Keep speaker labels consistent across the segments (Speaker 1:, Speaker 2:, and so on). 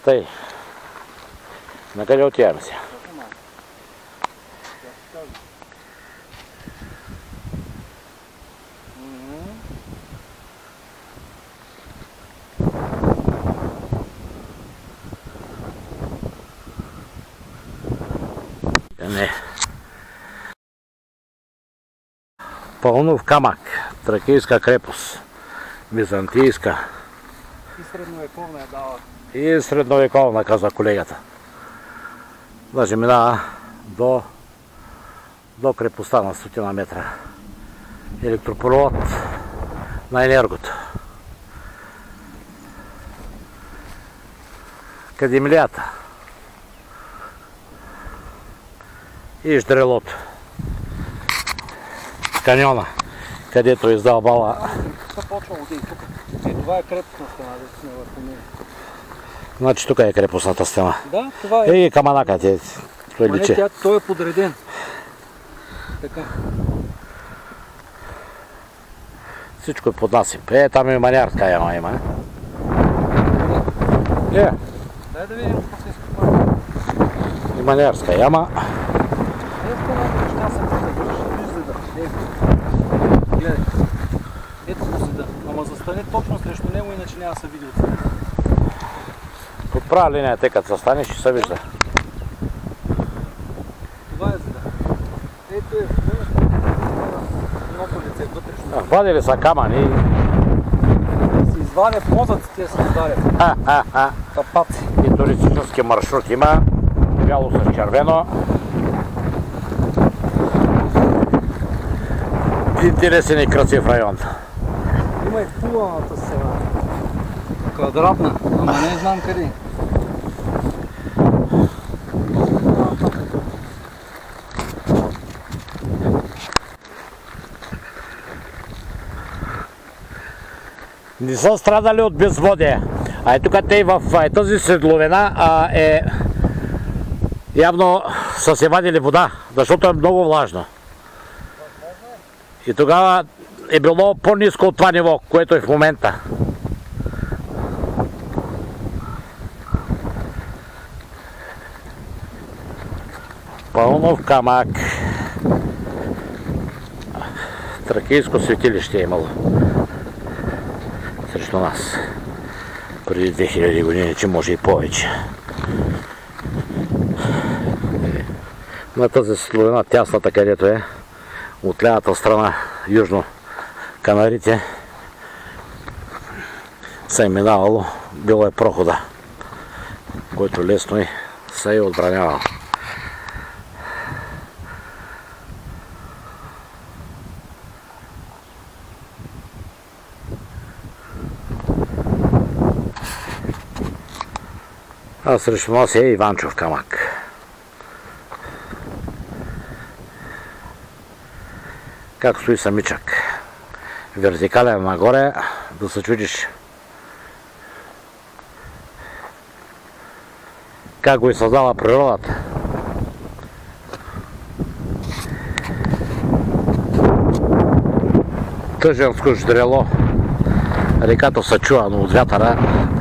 Speaker 1: Тъй. Накъде отиваме сега? Не. Пълно в камък. Тракийска крепост. Византийска.
Speaker 2: И средновековна е дала.
Speaker 1: И средновековна, каза колегата. Даже минава до крепостта на 100 метра. Електропровод на енергото. Кадемилията. И ждрелото. Каньона, където издълбала.
Speaker 2: Това е крепостна стена, да сме върху нея.
Speaker 1: Значи тук е крепостната стена.
Speaker 2: Да, това е.
Speaker 1: И каманака ти личи.
Speaker 2: Той е подреден. Така.
Speaker 1: Всичко е под насип. Там и манярска яма има.
Speaker 2: Дай да видим какво се изкупва.
Speaker 1: И манярска яма.
Speaker 2: Гледай. Ето го седа. Ама застане точно срещу него, иначе няма да се види от сега.
Speaker 1: Под права линия те, като застанеш, ще се вижда.
Speaker 2: Това е седа. Ето е. Едното лице вътрешно.
Speaker 1: Вадили са камъни.
Speaker 2: Си извадят мозъците, се ударят. Тапаци.
Speaker 1: И туристически маршрут има. Бяло с червено. Интересен и красив район.
Speaker 2: Има и хубавата стена. Квадратна, ама не знам къде.
Speaker 1: Не са страдали от безводие. А тук те в тази седловина явно са се вадили вода, защото е много влажно. И тогава е било по-ниско от това ниво, което е в момента. Пълно в камък. Тракийско светилище е имало срещу нас. Преди 2000 години, че може и повече. На тази светлина, тясната, където е, от лявата страна, южно Канарите, се е минавало, било е прохода, който лесно и се е отбранявал. А срещу нас е Иванчов камък. Как стои самичък. Вертикален нагоре, да се чудиш как го е създала природата. Тъженско ждрело. Реката се чува, но от вятъра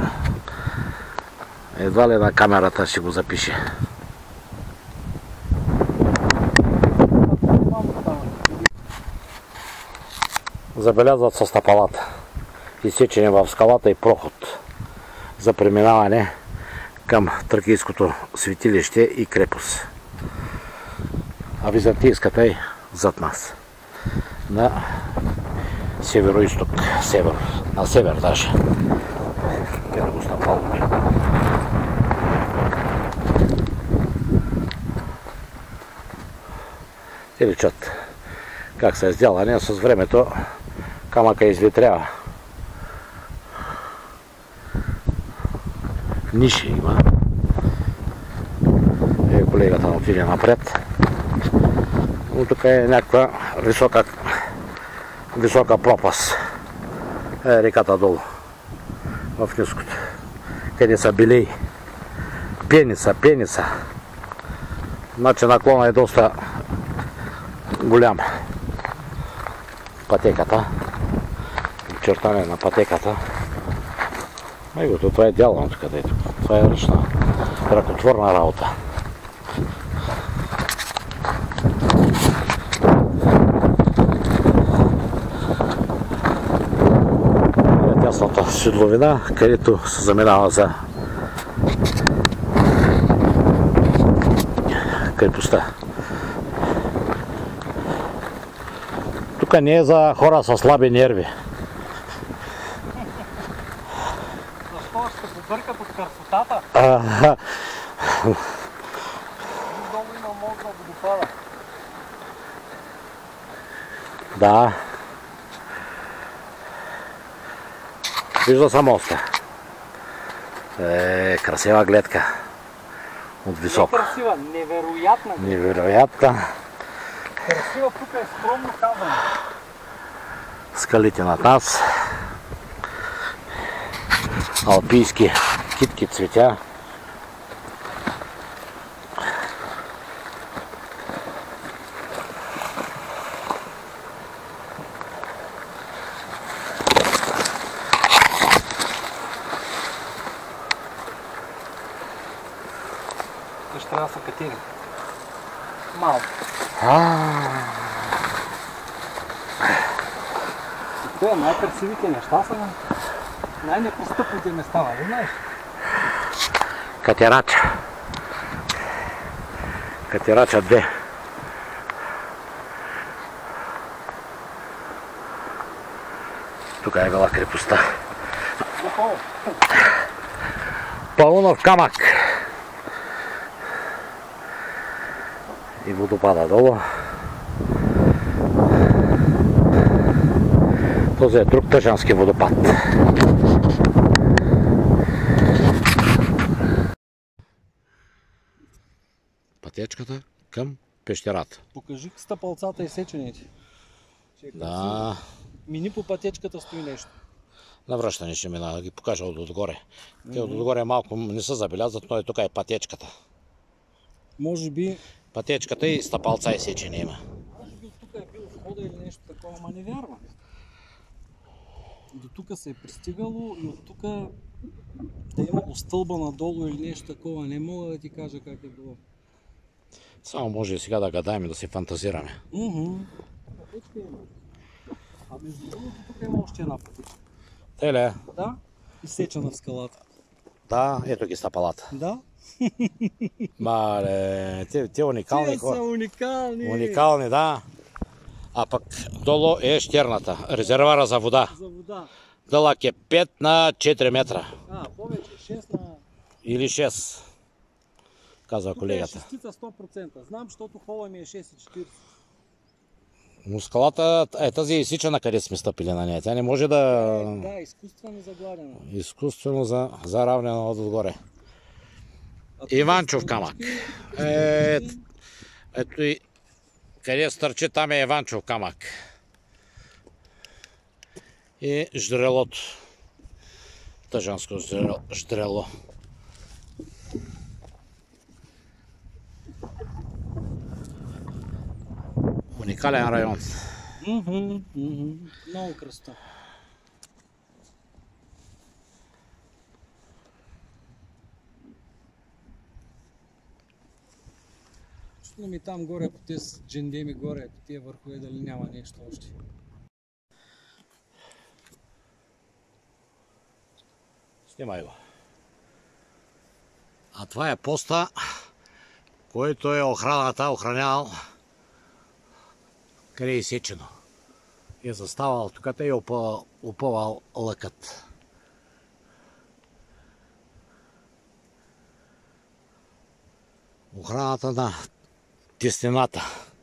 Speaker 1: едва ли на камерата ще го запише. Забелязват със стъпалата. Изсечени в скалата и проход за преминаване към Тракийското светилище и крепост. А византийската е зад нас. На северо-исток, на север даже. Къде го стъпаламе. Те личат как се е сделане, с времето камъка изветрява. Ниши има. Колегата отиде напред. Но тук е някаква висока пропаст. Реката долу. В ниското. Къде са билей. Пеница. Значи наклона е доста голям. Пътеката. Чертане на пътеката. Майгото, това е дяло, където. Това е ръчна, ръкотворна работа. Е тясната седловина, където се заминава за крепостта. Тук не е за хора с слаби нерви.
Speaker 2: Защо ще се побъркат от красотата? Долу има мокро водопада.
Speaker 1: Да. Вижда съм моста. Красива гледка. От високо.
Speaker 2: Красива, невероятна.
Speaker 1: Невероятна.
Speaker 2: Красива, тук е скромно казано.
Speaker 1: Скалите над нас. Алпийски китки цветя.
Speaker 2: Ще трябва да се катери. Малко. Това е най-красивите неща са най-непостъпните места, нали знаеш?
Speaker 1: Катерача. Катерача 2. Тук е била крепостта. Пълнов камък. И водопада долу. Този е друг тъжански водопад. Пътечката към пещерата.
Speaker 2: Покажи стъпалцата и сечените.
Speaker 1: Да.
Speaker 2: Мини по пътечката стои нещо.
Speaker 1: Навръщане ще мина да ги покажа от отгоре. Те от отгоре малко не се забелязват, но и тук е пътечката.
Speaker 2: Може би...
Speaker 1: Пътечката и стъпалца и сечени има.
Speaker 2: Може би тук е бил входа или нещо такова, ама не вярвам. До тук се е пристигало и от тук да има остълба надолу или нещо такова. Не мога да ти кажа как е било.
Speaker 1: Само може и сега да гадаем и да си фантазираме.
Speaker 2: Пътечка има. А между другото тук има още една пътечка.
Speaker 1: Теле.
Speaker 2: Да? Изсечена в скалата.
Speaker 1: Да, ето ги стъпалата.
Speaker 2: Да?
Speaker 1: Мале, те уникални
Speaker 2: Те
Speaker 1: хора.
Speaker 2: са уникални.
Speaker 1: Уникални, да. А пък долу е щерната, резервуара за вода.
Speaker 2: За вода.
Speaker 1: Дълъг е 5 на 4 метра.
Speaker 2: Повече, 6 на...
Speaker 1: Или 6, казва
Speaker 2: Тук
Speaker 1: колегата.
Speaker 2: е шестица 100%. Знам, защото хола ми е 6,40.
Speaker 1: Но скалата е тази изсичана, къде сме стъпили на нея. Тя не може да...
Speaker 2: Да, изкуствено загладена.
Speaker 1: Изкуствено заравнена отгоре. Иванчов камък. Ето и къде стърчи, там е Иванчов камък. И ждрелото. Тъжанско ждрело. Уникален район.
Speaker 2: Много красота. Чудно ми там горе, по тези джендеми горе, по тия върхове, дали няма нещо още.
Speaker 1: Снимай го. А това е поста, който е охраната, охранявал къде е изсечено. Е заставал тук и е опъвал лъкът. Охраната на теснината.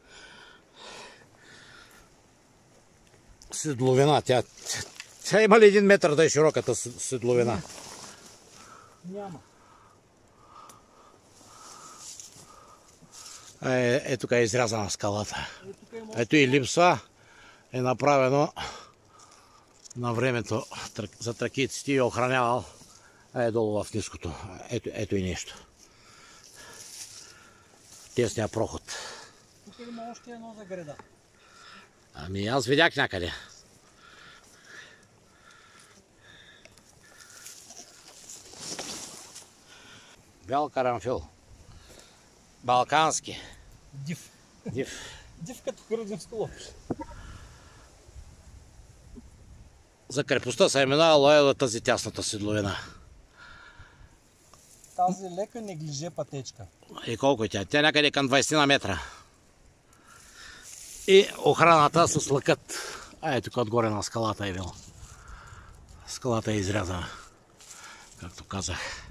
Speaker 1: Седловина. Тя има ли 1 метър да е широката седловина?
Speaker 2: Няма.
Speaker 1: Е тук е изрязана скалата. Ето и липсва. Е направено на времето за тракийците и е охранявал. Е долу в ниското. Ето и нещо. Тесния проход.
Speaker 2: Тук има още едно за града.
Speaker 1: Ами аз видях някъде. Бял карамфил. Балкански.
Speaker 2: Див.
Speaker 1: Див.
Speaker 2: Див като краденско лопиш.
Speaker 1: За крепостта се е минавало до тази тясната седловина.
Speaker 2: Тази лека неглиже пътечка.
Speaker 1: И колко е тя? Тя някъде към 20 на метра. И охраната с лъкът. Тук отгоре на скалата е бил. Скалата е изрязана, както казах.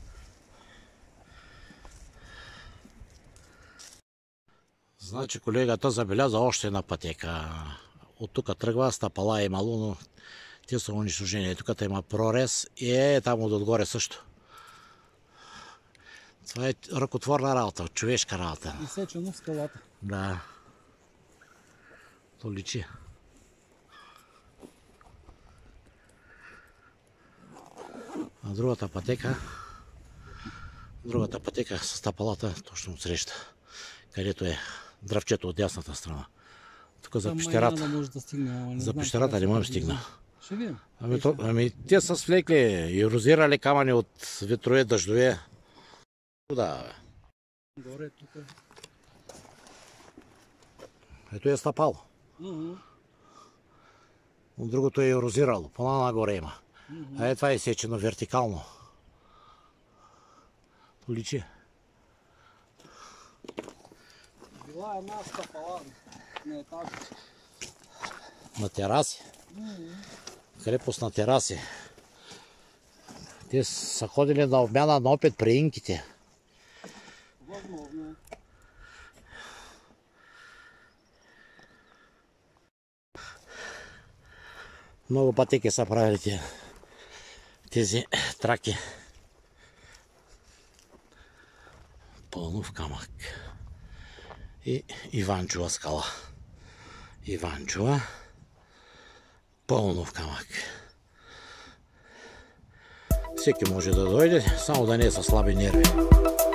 Speaker 1: Значи колегата забеляза още една пътека. От тук тръгва, стъпала е имало, но те са унищожени. Тук има прорез и там отгоре също. Това е ръкотворна работа, човешка работа.
Speaker 2: Изсечено в скалата.
Speaker 1: Да. То личи. А другата пътека с стъпалата точно отсреща, където е дръвчето от дясната страна. Тук за пещерата. За пещерата не може да стигна.
Speaker 2: Ще видим.
Speaker 1: Ами те са свлекли, ерозирали камъни от ветрове, дъждове. Да, бе.
Speaker 2: Горе тук.
Speaker 1: Ето е стъпало. От другото е ерозирало. По-нагоре има. Това е сечено вертикално. Личи.
Speaker 2: Била една стъпала на етажа.
Speaker 1: На тераси. Крепост на тераси. Те са ходили на обмяна на опит при инките.
Speaker 2: Възможно.
Speaker 1: Много пътеки са правили тези траки. Пълно в камък. И Иванчова скала. Иванчова. Пълно в камък. Всеки може да дойде, само да не е със слаби нерви.